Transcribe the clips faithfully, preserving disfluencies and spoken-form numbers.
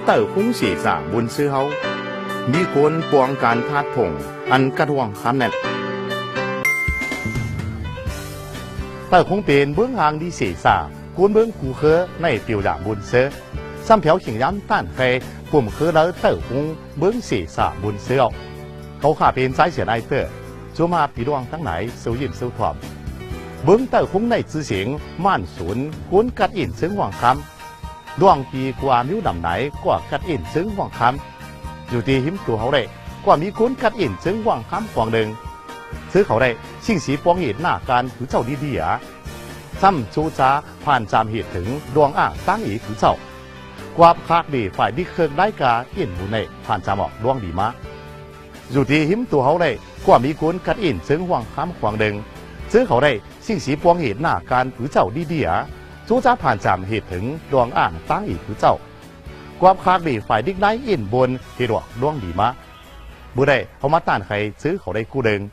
เต่อคุ้งเสียสาบุญซื้อเขามีคนปวงการทาดผงอันกระทวงคำนั่นเต่อคงเป็นเบื้องหางดีเสียสากวนเบื้องกูเคอในเตียวด่างบุญเสือซ้ำเผียวขิงย้ำต้านใครปุ่มเคอแล้วเต่อคงเบื้องเสียสาบุญเสือเขาขาเป็นสายเสียนายเตอร์ชัวมาปีดวงทั้งไหนเสียวยิ้มเสียวถอมเบื้องเต่อคงในชื่อเสียงม่านศูนย์กวนกัดอินซึ่งหวังคำดวงปีกว่ามิ้วดำไหนกว่ากัดอินซึ่งหวังคำอยู่ที่หิมตัวเขาได้กว่ามีกวนกัดอินซึ่งหวังคำกว่าหนึ่งซื้อเขาได้ชิงสีปวงเหตุหน้าการถือเจ้าดีๆอ่ะซ้ำชูจ้าผ่านจามเหตุถึงดวงอ่างตั้งอีถือเจ้ากว่าคากดีฝ่ายที่เครื่องได้กาอินบุญในผ่านจามออกดวงดีมาอยู่ที่หิมตัวเขาได้กว่ามีกวนกัดอินซึ่งหวังคำกว่าหนึ่งซื้อเขาได้ชิงสีปวงเหตุหน้าการถือเจ้าดีๆอ่ะชูจ้าผ่านจามเหตุถึงดวงอ่างตั้งอีถือเจ้าความคากดีฝ่ายดิกได้อินบนที่ดวงดวงดีมาบุได้เขามาต้านใครซื้อเขาได้กู้เดิง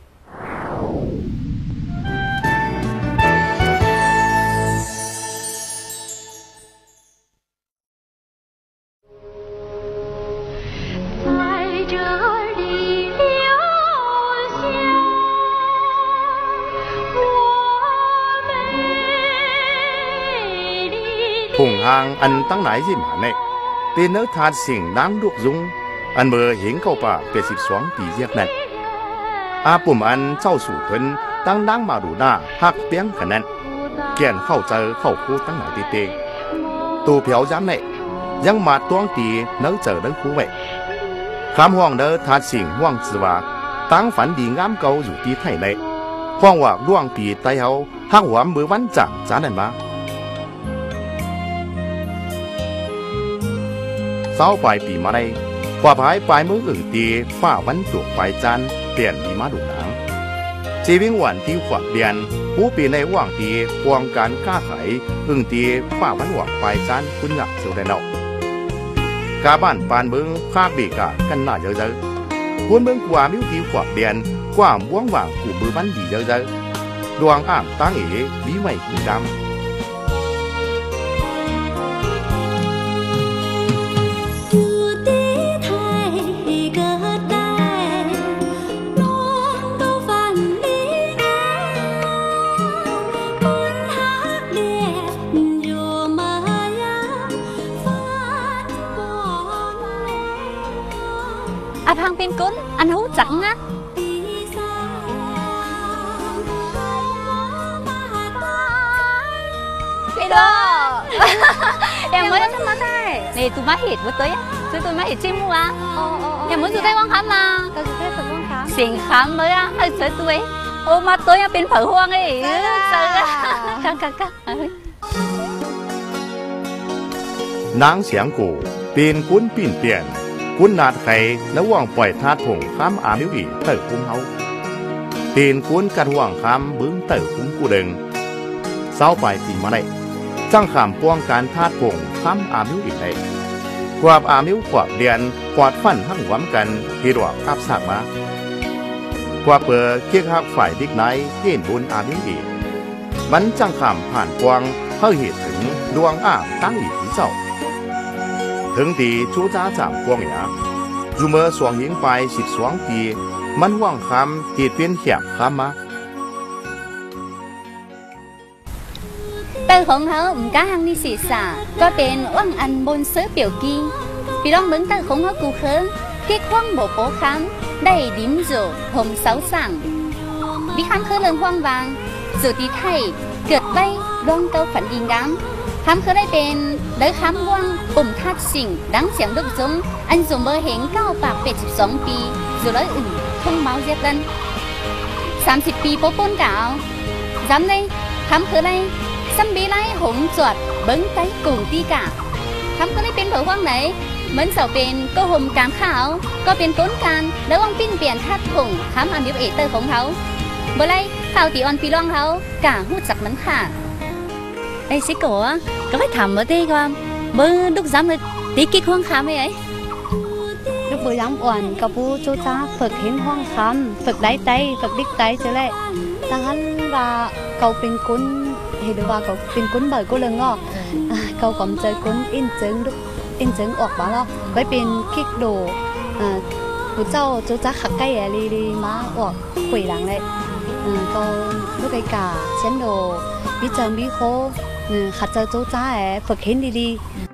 ผงหางอันตั้งไหนที่หมาเนี่ยเป็นเนื้อทานสิ่งดังลูกยุงอันเมื่อเห็นเข้าป่าเป็นสิบสองปีเรียกนั่นอาปุ่มอันเจ้าสู่เพิ่นตั้งดังมาดูหน้าหักเปี้ยงขนาดแก่นเข้าเจอเข้าคูตั้งไหนตีเตงตูเผียวย้ำเนี่ยยังมาต้วงตีเนื้อเจอเนื้อคูไว้คำห่วงเนื้อทานสิ่งห่วงสือว่าตั้งฝันดีงามเก่าอยู่ที่ไทยในห่วงว่าล่วงปีไตเขาหักหัวมือวันจังจานั่นมาเศร้าปลายปีมาได้กว่าภายปลายมืออื่นตีฝ้าวันจุกปลายจันเปลี่ยนมีมาดูหนังชีวิตวันที่ขวักเดียนผู้ปีในว่างตีควงการค้าขายอึ่งตีฝ้าวันหวังปลายจันคุณหยักเสียวได้เนาะกาบ้านปานเบิ้งภาคบีกากันหน้าเยอะๆควรเบิ้งกว่ามิวตีขวักเดียนกว่าว่างหว่างกูมือวันดีเยอะๆดวงอ่างตั้งเอ๋บีไม่กินดำอาพังเป็นก้นอันหูจังนะพี่ดอ em mới đến mà đây này tụi má hít bữa tới chứ tụi má hít chim mua à em muốn tụi tay quăng khám mà xỉn khám mới á hơi sợ tụi ô mà tôiเป็นphở hoang ấy sợ căng căng căng นางเสียงกูเป็นกุ้นปีนเปลี่ยนกุ้นนาดไข่แล้วว่างปล่อยทาดผงข้ามอามิวอีเต่อคุ้มเฮาเป็นกุ้นกระห่วงข้ามบึ้งเต่อคุ้มกูเดิงเศร้าไปปีมาได้จ้างขามป้องการทาดผงข้ามอามิวอีได้กวาดอามิวกวาดเรียนกวาดฟันหั่งหวมกันที่ดอกอับสักมากว่าเปิดเคียกหักฝ่ายดิกไนเห็นบุญอามิวอีมันจ้างขามผ่านกวางเข้าเหตุถึงดวงอ่างตั้งอีกถึงเจ้าถึงตีชูจ้าจามกวงหยาอยู่เมื่อสวงหิงไปสิบสองปีมันว่างคำเหตุเป็นแขกคำมาเตอของเขา唔加行นี่ศีรษะก็เป็นว่างอันบนเสื้อเปี่ยวกีพี่ลองเบิ้งเตอของเขากูเคิงเกี่ยข้องโบโปคำได้ดิ้มจูผมเสาสั่งวิคำคือเรื่องว่างวางสุดีไทยเกิดไว้ดวงเตาฝันดีงามคำคือได้เป็นได้คำว่างปุ่มทัดสิ่งดังเสียงลูกจุ้งอันสมเบอร์เห็นเก้าปากเป็ดสิบสองปีอยู่ร้อยอื่นทุ่งเมาเย็บดันสามสิบปีโป๊ปนเก่าจำได้คำคือได้ซัมบีไลหงจวดเบิ้งไตกุ่งตีกะคำคือได้เป็นเผอว่างไหนเหมือนเสาเป็นก็ห่มกางขาวก็เป็นต้นการแล้วว่างปิ้นเปลี่ยนทัดผงคำอันเดียวเอเตอร์ของเขาเมื่อไรข่าวตีออนปีร่องเขากะหูจักมันค่ะไอ้สิโก้ก็ไม่ทำมาได้ก่อนเมื่อลูกย้ำเลยตีกิ๊กห้องคำไม่ไอ้ลูกเบอร์ย้ำอ่อนกับผู้ชูจ้าฝึกเห็นห้องคำฝึกได้ไตฝึกดิกไตเจอเลยดังนั้นว่าเขาเป็นกุ้นเห็นว่าเขาเป็นกุ้นบ่อยกุ้นเลยงอเขาก็เจอกุ้นอินจึงลูกเอ็นเจิงออกมาแล้วไว้เป็นคิกโดผู้เจ้าโจจ้าขักใกล้ลีลีมาออกคุยหลังเลยก็ลูกไก่กาเช่นโดวิจังวิโคขัดเจอโจจ้าแอฝึกเห็นดี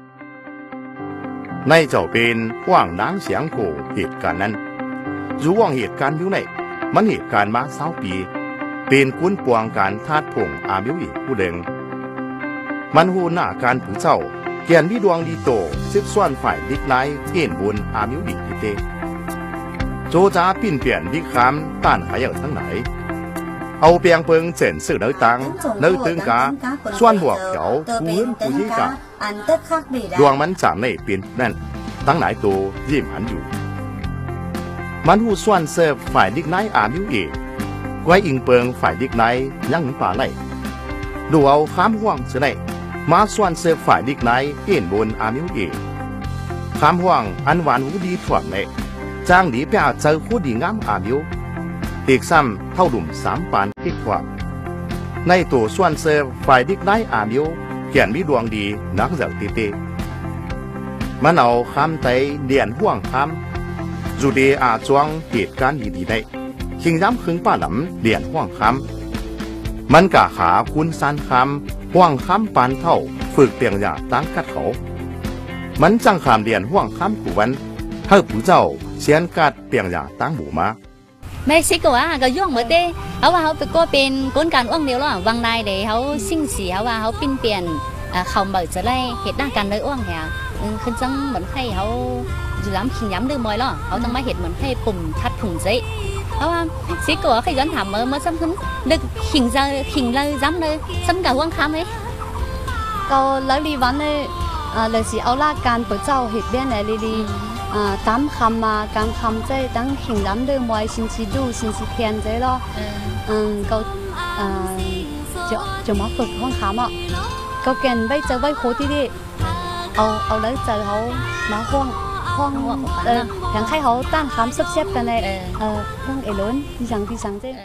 ในเจ้าเป็นว่างนางเสียงโกเหตุการณ์นั้นรู้ว่างเหตุการณ์อยู่ไหนมันเหตุการณ์มาเศร้าปีเป็นกุนปวงการทาดผงอาบิวอีกผู้เดิงมันหูหน้าการผู้เจ้าเกียนวิดวงดีโตซึกซ้อนฝ่ายดิกไลเอ็นบนอามิวดีเตโจจ้าปิ้นเปลี่ยนดิคามต้านหายทั้งไหนเอาเปียงเปิงเจนสื่อเนื้อตังเนื้อตึงกาส่วนบวกเขียวกูเห็นกูยี่กาดวงมันจามในเปลี่ยนนั่นตั้งไหนตัวยิ้มหันอยู่มันหูส่วนเสิร์ฟฝ่ายดิกไนอามิวเอไว้อิงเปิงฝ่ายดิกไนยังป่าไหลดูเอาข้ามห่วงเสนมาส่วนเสิร์ฟฝ่ายดิกไนเอ็นบนอามิวเอข้ามห่วงอันหวานหูดีถ่วงเลยจ้างหลีไปอาเจอคู่ดีงามอามิวเด็กซ้ำเท่าดุ่มสามปานอีกกว่าในตัวส่วนเสิร์ฟฝ่ายดิกไนอามิวเขียนมีดวงดีนักเสือตีเตมันเอาข้ามไตเดียนห่วงข้ามจูดีอาจวงเหตุการณ์ดีๆได้คิงย้ำคึงป้าหลำเดียนห่วงข้ามมันกะขาคุณซันข้ามห่วงข้ามปานเท่าฝึกเตียงยาตั้งกัดเขามันจังขามเดียนห่วงข้ามกูวันเท่าผู้เจ้าเสียนกัดเตียงยาตั้งหมู่มาไม่สิก็ว่าก็ย่องเหมือนเต้เขาว่าเขาไปก็เป็นก้นการว่างเดียวหรอวังในเดี๋ยวเขาสิ่งเสียว่าเขาปิ้นเปลี่ยนเขาเหมือนจะได้เหตุด้านการเลยว่างแหงขึ้นจังเหมือนให้เขาอยู่ล้ำขิงย้ำดื้อมอยหรอเขาต้องมาเหตุเหมือนให้ปุ่มทัดถุงใจเพราะว่าสิก็ว่าใครย้อนถามเมื่อเมื่อซ้ำขึ้นดึกขิงจะขิงเลยย้ำเลยซ้ำกับว่างค้าไหมก็แล้วรีวันเลยเลยสิเอาล่าการเปิดเจ้าเหตุเบี้ยไหนลีตามคำมาการคำใจตั้งขิงย้ำดื้อมอยชินชิดูชินชิเพียนใจหรออืมก็จะจะมาฝึกห้องค้าอ่ะก็เก่งไว้เจอไว้โคที่ดิเอาเอาเลยเจอเขามาห้องห้องเอออย่างให้เขาตั้งคำซับเซฟกันเลยเออเรื่องเอล้นที่สังที่สังเจ้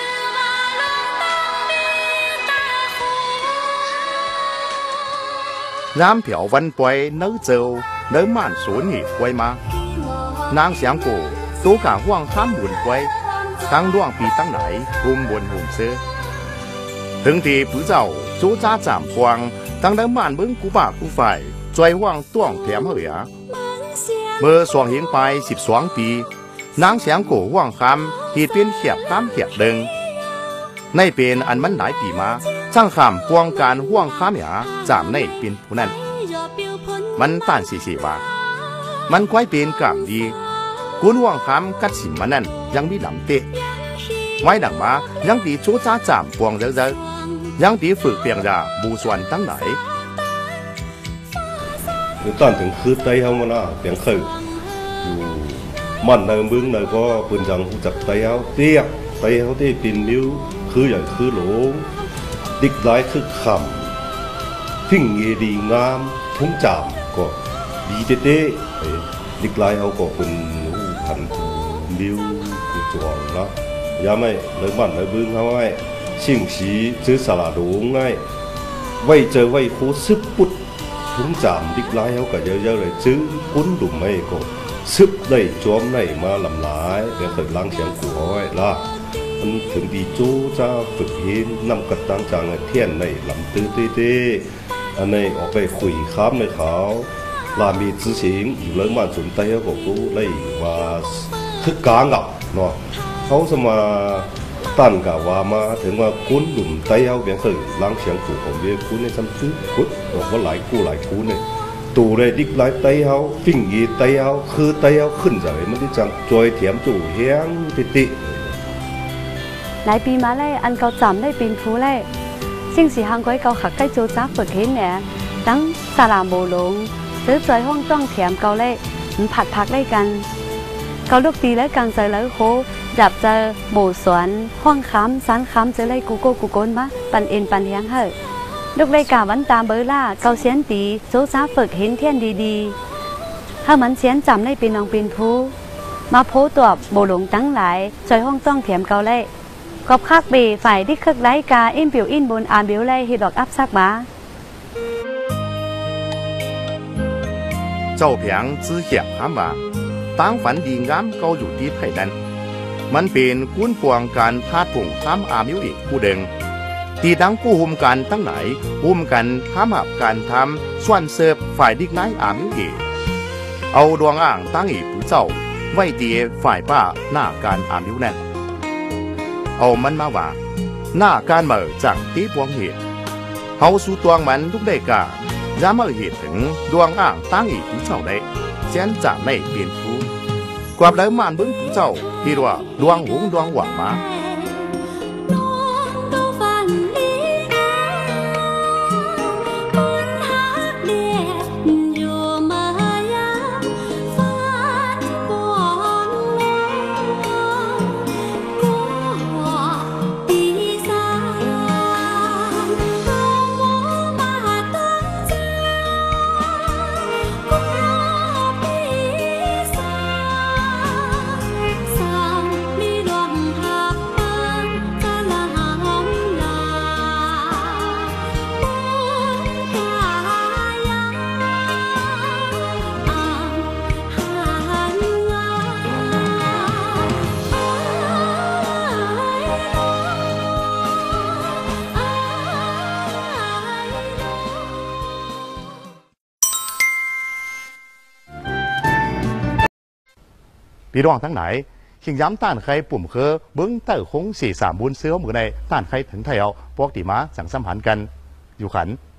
น้ำเผียววันป่วยเนื้อเจียวเนื้อมันสวนหีบไว้มานางเสียงกูตัวกางห่วงข้ามบุญไว้ตั้งดวงปีตั้งไหนกุมบนหุ่นเสือถึงที่ผู้เจ้าจูจ้าจามพวงตั้งเนื้อมันเบิ้งกูปากกูฝ่ายใจห่วงต้วงแถมเหยเมื่อสวงหิงไปสิบสองปีนางเสียงกูห่วงคำหีดเป็นเขียบข้ามเขียบดึงในเป็นอันมันหลายปีมาช่างคำพวงการห่วงข้ามหยาจามในเป็นผู้นั้นมันต้านสีสีว่ามันควายเป็นกลางดีกุนห่วงคำกัดสิมมันนั้นยังมีลำเตะไว้ดังมายังดีโจจ้าจามพวงเยอะๆยังดีฝึกเปียงยาบูส่วนตั้งไหนตอนถึงคืนไตเขามาละเปียงคืออยู่มันในเมืองในก็ปืนจังจับไตเขาเตี้ยไตเขาที่ปีนนิ้วคืออย่างคือหลงดิกไล่คือคำทิ้งเงดีงามทุ่งจามก็ดีเต้ๆดิกไล่เขาก็เป็นขันนิ้วกุจวงนะยาไม่เลยมันในเมืองเขาไงสิ่งสีซื้อสลัดหลงไงไว้เจอไว้โคซึบปุดทุ่งจามดิกไล่เขาก็เยอะๆเลยซื้อคุ้นดุ่มไม่ก็ซึบได้จอมในมาลำลายเดี๋ยวเคยล้างเสียงกูเอาไว้ละมันถึงดีโจ้จ้าฝึกเห็นนำกระตังจางเทียนในลำตื้อเต้ๆอันนี้ออกไปคุยค้ามในเขาลามี知情อยู่เรื่องมันสนใจเขาก็รู้เลยว่าคือกางับเนาะเขาสมาตั้นกับว่ามาถึงว่าคุ้นหลุมไตเขาเบียงเคยล้างเสียงกูของเบียคุ้นในซ้ำตื้อคุ้นบอกว่าหลายกู้หลายคุ้นเลยตูเลยดิกหลายไตเขาฟิ่งยีไตเขาคือไตเขาขึ้นจากมันที่จังจอยเถียมจู่เฮียงติติหลายปีมาเลยอันเก่าจำได้เป็นผู้เลยสิ่งสีหางก้อยเก่าขักใกล้โจจ้าฝึกเห็นเนี่ยตั้งสาราโบลงซื้อจอยห้องจ้องเถียมเก่าเลยมันผัดพักได้กันเก่าลูกตีและกลางใจแล้วโคจับเจอโบสวนห้องค้ำสันค้ำจะเลยกูโก้กูโกนมาปันเอ็นปันเฮียงเฮ้ลูกเลยกาวันตามเบอร์ล่าเก่าเสียนตีโจจ้าฝึกเห็นเทียนดีๆถ้ามันเสียนจำได้เป็นน้องเป็นผู้มาโพตัวโบหลงตั้งหลายจอยห้องจ้องเถียมเก่าเลยกอบคักเบฝ่ายที่คึกไล่กาอินเปียวอินบนอาเบียวไล่ฮิดอกอัพซักมาจ้าเพียงจื้อเขียบคำว่าตั้งฝันดีงามเกาอยู่ที่ไผ่นั้นมันเป็นกุ้นปวงการพาดผงทำอามิวอีกผู้เดิงตีทั้งกู้หุมกันตั้งไหนหุมกันทำหับการทำส่วนเสิร์ฟฝ่ายดิกไนอามิวอีกเอาดวงอ่างตั้งอีกผู้เจ้าไว้ตีฝ่ายป้าหน้าการอามิวนั่นเอามันมาว่าหน้าการเหม่อจากตีปวงเหตุเฮาสู่ตวงมันทุกได้กาย้ำมาเหตุถึงดวงอ่างตั้งอีกผู้เจ้าได้เช่นจากไม่เปลี่ยนผู้กว่าแล้วมันเบิ้งผู้เจ้าที่ว่าดวงหงดวงหวังมาพี่น้องทั้งไหนชิงย้ำต้านใครปุ่มเคอเบิ้งเต้าคงสี่สามบุญเสื้อมือในต้านใครถึงไทยเอาพวกตีม้าสั่งสัมพันธ์กันอยู่ขัน